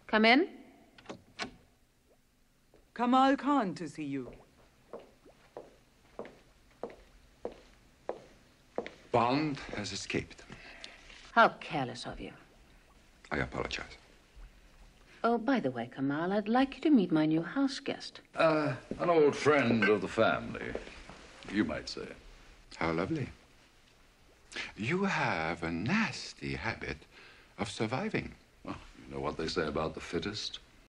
Come in. Kamal Khan to see you. Bond has escaped. How careless of you. I apologize. Oh, by the way, Kamal, I'd like you to meet my new house guest. An old friend of the family, you might say. How lovely. You have a nasty habit of surviving. Well, you know what they say about the fittest?